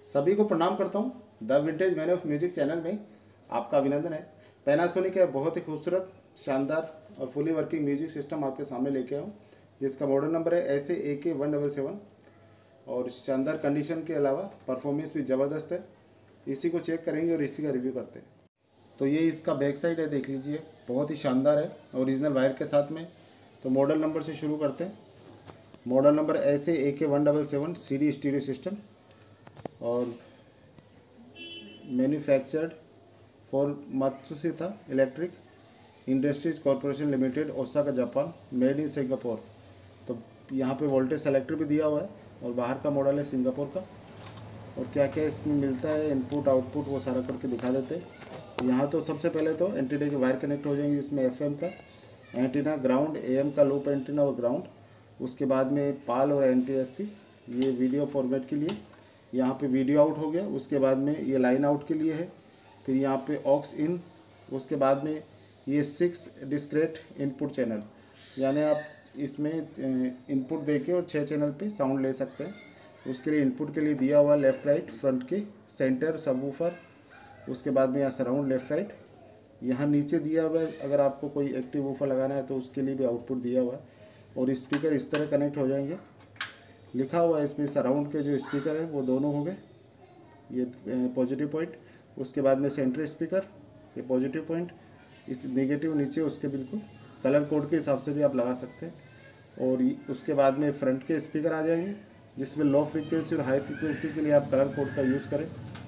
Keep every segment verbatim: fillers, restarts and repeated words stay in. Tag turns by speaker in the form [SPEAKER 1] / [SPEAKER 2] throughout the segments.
[SPEAKER 1] सभी को प्रणाम करता हूँ। The vintage man of music channel में आपका अभिनंदन है। पैनासोनिक का बहुत ही खूबसूरत, शानदार और फुली वर्किंग म्यूजिक सिस्टम आपके सामने लेके आऊँ, जिसका मॉडल नंबर है S A K one double seven और शानदार कंडीशन के अलावा परफॉर्मेंस भी ज़बरदस्त है। इसी को चेक करेंगे और इसी का रिव्यू करते हैं। तो ये इसका बैक साइड है, देख लीजिए, बहुत ही शानदार है ओरिजिनल वायर के साथ में। तो मॉडल नंबर से शुरू करते हैं। Model number S A K one double seven C D stereo system और manufactured for Matsushita Electric Industries Corporation Limited, Osaka Japan, made in Singapore. तो यहाँ पे वोल्टेज सेलेक्टर भी दिया हुआ है और बाहर का मॉडल है सिंगापुर का। और क्या क्या इसमें मिलता है, इनपुट आउटपुट, वो सारा करके दिखा देते हैं। यहाँ तो सबसे पहले तो एंटीना के वायर कनेक्ट हो जाएंगे, जिसमें एफ एम का एंटीना, ग्राउंड, ए एम का लूप एंटीना और ग्राउंड। उसके बाद में पाल और एन टी एस सी, ये वीडियो फॉर्मेट के लिए। यहाँ पे वीडियो आउट हो गया। उसके बाद में ये लाइन आउट के लिए है। फिर यहाँ पे ऑक्स इन। उसके बाद में ये सिक्स डिस्क्रेट इनपुट चैनल, यानी आप इसमें इनपुट देके और छः चैनल पे साउंड ले सकते हैं। उसके लिए इनपुट के लिए दिया हुआ लेफ़्ट राइट, फ्रंट के, सेंटर, सबवूफर। उसके बाद में यहाँ सराउंड लेफ़्ट राइट। यहाँ नीचे दिया हुआ है, अगर आपको कोई एक्टिव वूफर लगाना है तो उसके लिए भी आउटपुट दिया हुआ है। और स्पीकर इस तरह कनेक्ट हो जाएंगे। लिखा हुआ है इसमें सराउंड के जो स्पीकर है वो दोनों हो गए, ये पॉजिटिव पॉइंट। उसके बाद में सेंटर स्पीकर, ये पॉजिटिव पॉइंट, इस नेगेटिव नीचे उसके बिल्कुल कलर कोड के हिसाब से भी आप लगा सकते हैं। और उसके बाद में फ्रंट के स्पीकर आ जाएंगे, जिसमें लो फ्रीक्वेंसी और हाई फ्रीक्वेंसी के लिए आप कलर कोड का यूज़ करें।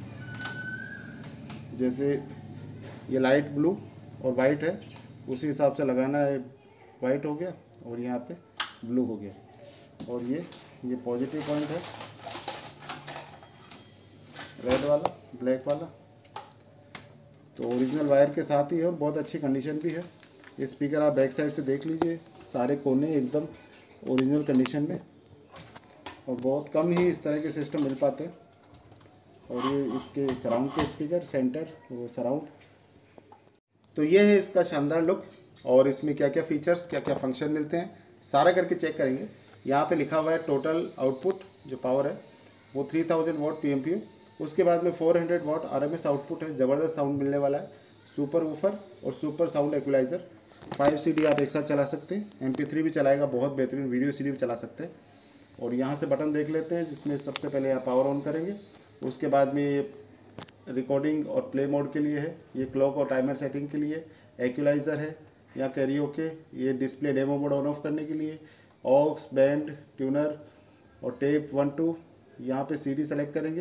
[SPEAKER 1] जैसे ये लाइट ब्लू और वाइट है, उसी हिसाब से लगाना है। वाइट हो गया और यहाँ पे ब्लू हो गया। और ये ये पॉजिटिव पॉइंट है, रेड वाला, ब्लैक वाला। तो ओरिजिनल वायर के साथ ही है और बहुत अच्छी कंडीशन भी है। ये स्पीकर आप बैक साइड से देख लीजिए, सारे कोने एकदम ओरिजिनल कंडीशन में। और बहुत कम ही इस तरह के सिस्टम मिल पाते हैं। और ये इसके सराउंड के स्पीकर, सेंटर, वो सराउंड। तो ये है इसका शानदार लुक। और इसमें क्या क्या फीचर्स, क्या क्या फंक्शन मिलते हैं, सारा करके चेक करेंगे। यहाँ पे लिखा हुआ है टोटल आउटपुट जो पावर है वो three thousand watt P M P U. उसके बाद में four hundred watt R M S output है, ज़बरदस्त साउंड मिलने वाला है। सुपर वूफर और super sound equaliser. Five C D आप एक साथ चला सकते हैं। एम पी थ्री भी चलाएगा, बहुत बेहतरीन। वीडियो सी डी भी चला सकते हैं। और यहाँ से बटन देख लेते हैं, जिसमें सबसे पहले आप पावर ऑन करेंगे। उसके बाद में ये रिकॉर्डिंग और प्ले मोड के लिए है, ये क्लॉक और टाइमर सेटिंग के लिए, इक्वलाइज़र है, या कैरियोके, ये display demo mode on off करने के लिए, ऑक्स, बैंड, ट्यूनर और टेप वन टू। यहाँ पे सीडी सेलेक्ट करेंगे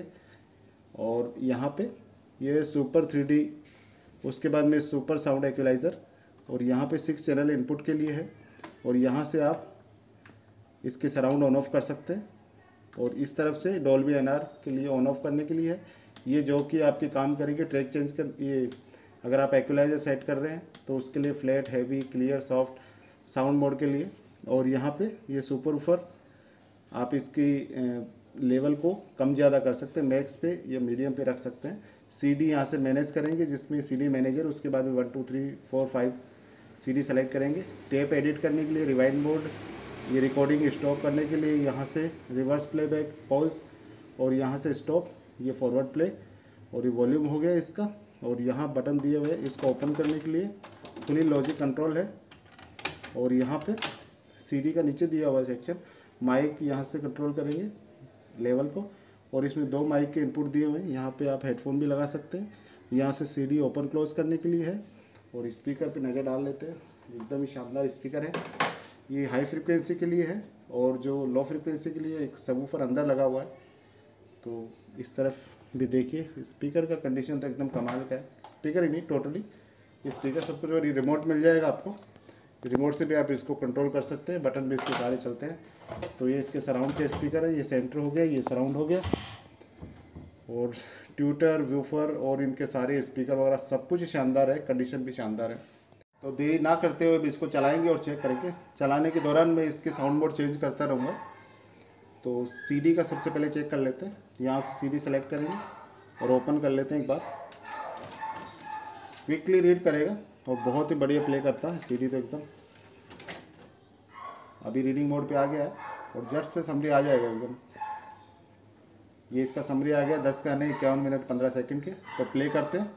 [SPEAKER 1] और यहाँ पे ये सुपर थ्री डी। उसके बाद में सुपर साउंड इक्वलाइज़र। और यहाँ पे सिक्स चैनल इनपुट के लिए है। और यहाँ से आप इसके सराउंड ऑन ऑफ कर सकते हैं। और इस तरफ से डॉल्बी एन आर के लिए ऑन ऑफ करने के लिए है, ये जो कि आपके काम करेंगे ट्रैक चेंज कर। ये अगर आप इक्वलाइज़र सेट कर रहे हैं तो उसके लिए flat, heavy, clear, soft sound mode के लिए। और यहाँ पे ये सुपर वूफर, आप इसकी लेवल को कम ज़्यादा कर सकते हैं, मैक्स पे या मीडियम पे रख सकते हैं। सीडी यहाँ से मैनेज करेंगे, जिसमें सीडी मैनेजर, उसके बाद में one two three four five CD select करेंगे। टेप एडिट करने के लिए रिवाइंड मोड, ये रिकॉर्डिंग स्टॉप करने के लिए यहाँ से रिवर्स प्लेबैक, पॉज, और यहाँ से स्टॉप, ये फॉरवर्ड प्ले। और ये वॉल्यूम हो गया इसका। और यहाँ बटन दिए हुए हैं इसको ओपन करने के लिए, फुली लॉजिक कंट्रोल है। और यहाँ पे सीडी का नीचे दिया हुआ सेक्शन, माइक यहाँ से कंट्रोल करेंगे लेवल को। और इसमें दो माइक के इनपुट दिए हुए हैं, यहाँ पे आप हेडफोन भी लगा सकते हैं। यहाँ से सीडी ओपन क्लोज करने के लिए है। और स्पीकर पे नज़र डाल लेते हैं, एकदम ही शानदार स्पीकर है। ये हाई फ्रिक्वेंसी के लिए है और जो लो फ्रिक्वेंसी के लिए एक सबवूफर अंदर लगा हुआ है। तो इस तरफ भी देखिए, स्पीकर का कंडीशन तो एकदम कमाल का है। स्पीकर ही नहीं, टोटली स्पीकर सब कुछ। और रिमोट मिल जाएगा आपको, रिमोट से भी आप इसको कंट्रोल कर सकते हैं, बटन भी इसके सारे चलते हैं। तो ये इसके सराउंड के स्पीकर है, ये सेंटर हो गया, ये सराउंड हो गया। और ट्यूटर, व्यूफर और इनके सारे स्पीकर वगैरह सब कुछ शानदार है, कंडीशन भी शानदार है। तो देरी ना करते हुए भी इसको चलाएंगे और चेक करेंगे। चलाने के दौरान मैं इसके साउंड मोड चेंज करता रहूँगा। तो सीडी का सबसे पहले चेक कर लेते हैं। यहाँ से सीडी सेलेक्ट करेंगे और ओपन कर लेते हैं एक बार। क्विकली रीड करेगा और बहुत ही बढ़िया प्ले करता है सीडी तो एकदम। अभी रीडिंग मोड पे आ गया है और जस्ट से समझे आ जाएगा एकदम। ये इसका समरी आ गया दस गाने इक्यावन मिनट पंद्रह सेकंड के। तो प्ले करते हैं।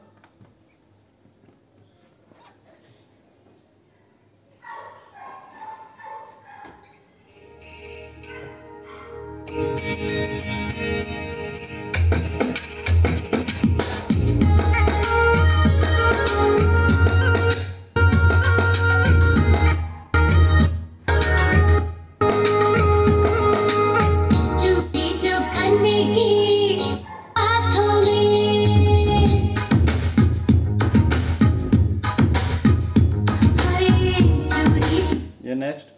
[SPEAKER 1] ये नेक्स्ट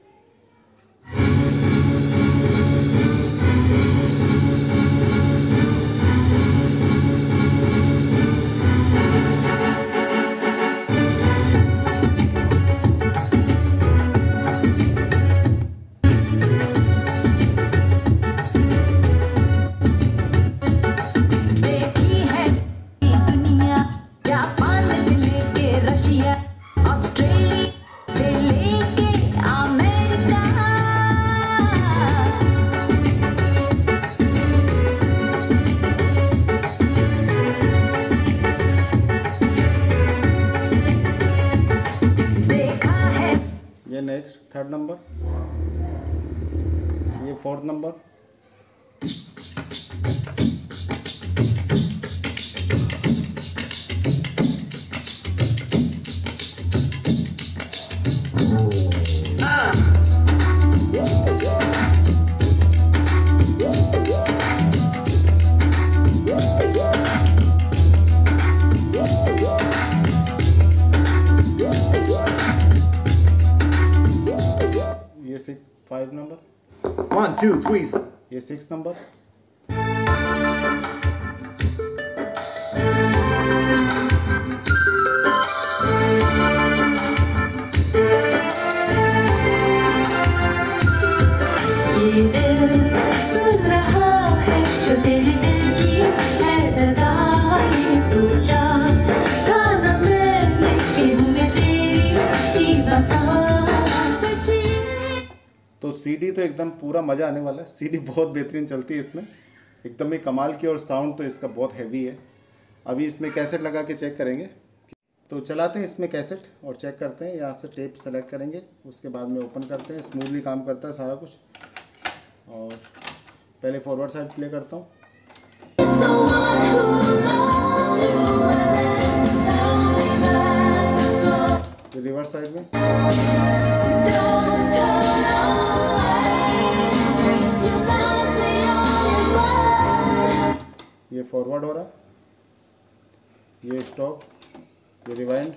[SPEAKER 1] ये नेक्स्ट थर्ड नंबर, ये fourth number, five number,
[SPEAKER 2] one two three,
[SPEAKER 1] ये सिक्स नंबर,
[SPEAKER 3] ये दिल सुन रहा है जो तेरे दिल की है सदा, ये सोचा गाना मैं लेके हूँ मैं तेरी वफा सच्ची।
[SPEAKER 1] तो सीडी तो एकदम पूरा मज़ा आने वाला है। सीडी बहुत बेहतरीन चलती है इसमें, एकदम ही कमाल की, और साउंड तो इसका बहुत हैवी है। अभी इसमें कैसेट लगा के चेक करेंगे। तो चलाते हैं इसमें कैसेट और चेक करते हैं। यहाँ से टेप सेलेक्ट करेंगे, उसके बाद में ओपन करते हैं। स्मूथली काम करता है सारा कुछ। और पहले फॉरवर्ड साइड प्ले करता हूँ, रिवर्स साइड में, ये फॉरवर्ड हो रहा, ये स्टॉप, ये रिवाइंड,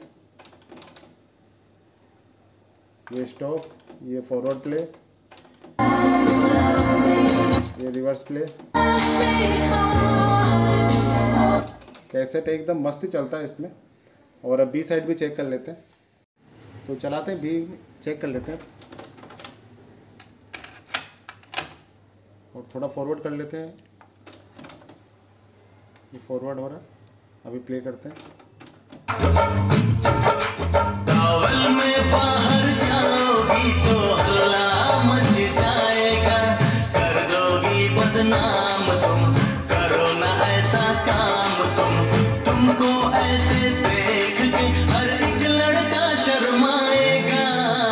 [SPEAKER 1] ये स्टॉप, ये फॉरवर्ड प्ले, ये रिवर्स प्ले। कैसेट एकदम मस्त ही चलता है इसमें। और अब बी साइड भी चेक कर लेते हैं। तो चलाते हैं, बी चेक कर लेते हैं और थोड़ा फॉरवर्ड कर लेते हैं। ये फॉरवर्ड हो रहा है, अभी प्ले करते हैं।
[SPEAKER 4] टॉवल में बाहर जाओगी तो हल्ला मच जाएगा, कर दोगी बदनाम तुम, करो ना ऐसा काम तुम, तुमको ऐसे देख के हर एक लड़का शर्माएगा।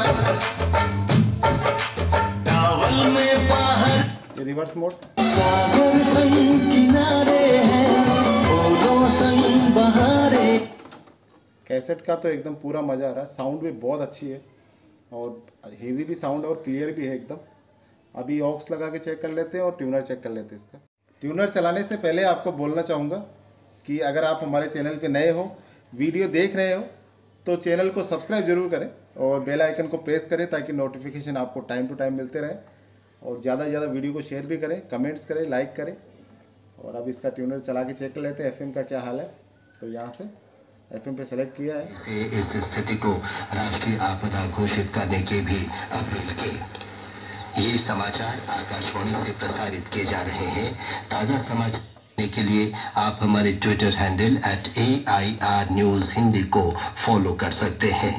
[SPEAKER 4] टॉवल में बाहर,
[SPEAKER 1] ये रिवर्स मोड,
[SPEAKER 4] सागर संग किनारे हैं, फूलों संग बहारे।
[SPEAKER 1] कैसेट का तो एकदम पूरा मज़ा आ रहा है। साउंड भी बहुत अच्छी है और हेवी भी साउंड और क्लियर भी है एकदम। अभी ऑक्स लगा के चेक कर लेते हैं और ट्यूनर चेक कर लेते हैं इसका। ट्यूनर चलाने से पहले आपको बोलना चाहूँगा कि अगर आप हमारे चैनल पे नए हो, वीडियो देख रहे हो, तो चैनल को सब्सक्राइब जरूर करें और बेल आइकन को प्रेस करें ताकि नोटिफिकेशन आपको टाइम टू टाइम मिलते रहे। और ज़्यादा से ज़्यादा वीडियो को शेयर भी करें, कमेंट्स करें, लाइक करें। और अब इसका ट्यूनर चला के चेक कर लेते हैं एफएम का क्या हाल है। तो यहाँ से एफएम पे सेलेक्ट किया है।
[SPEAKER 5] इसे इस स्थिति को राष्ट्रीय आपदा घोषित करने की भी अपील की। ये समाचार आकाशवाणी से प्रसारित किए जा रहे हैं। ताज़ा समाचार देखने के लिए आप हमारे Twitter handle at A I R news Hindi को फॉलो कर सकते हैं।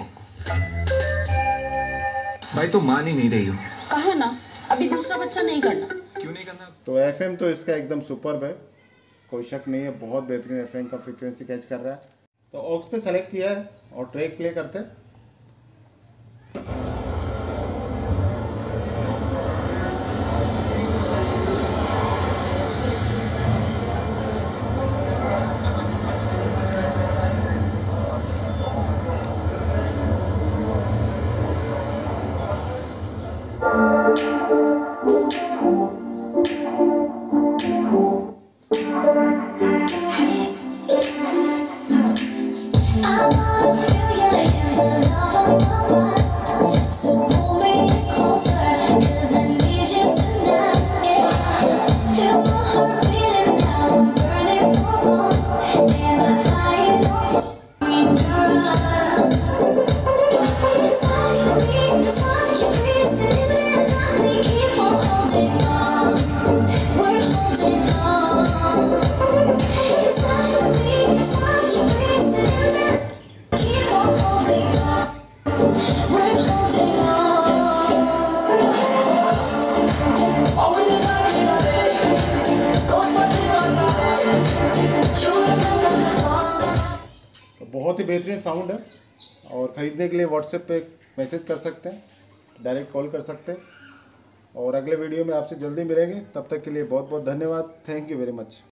[SPEAKER 2] भाई तुम मान ही नहीं रही हो।
[SPEAKER 6] कहा ना, अभी दूसरा बच्चा नहीं करना।
[SPEAKER 2] क्यों नहीं करना?
[SPEAKER 1] तो एफएम तो इसका एकदम सुपर्ब है, कोई शक नहीं है, बहुत बेहतरीन एफएम का फ्रीक्वेंसी कैच कर रहा है। तो ऑक्स पे सेलेक्ट किया है और ट्रैक प्ले करते हैं।
[SPEAKER 3] I wanna feel your hands all over my body. So pull me closer, 'cause I need you tonight. Yeah. Feel my heart beating now, I'm burning for more. And I'm flying off in your arms. Inside me, the fire breathing in, and we keep on holding on. We're holding on. Inside me, the fire breathing in. Keep on holding on. We're holding on. Oh, when you're not in my head, goes my feelings on it. You will never fall.
[SPEAKER 1] तो बहुत ही बेहतरीन sound है, और ख़रीदने के लिए WhatsApp पे message कर सकते हैं, डायरेक्ट कॉल कर सकते हैं। और अगले वीडियो में आपसे जल्दी मिलेंगे, तब तक के लिए बहुत बहुत धन्यवाद। Thank you very much.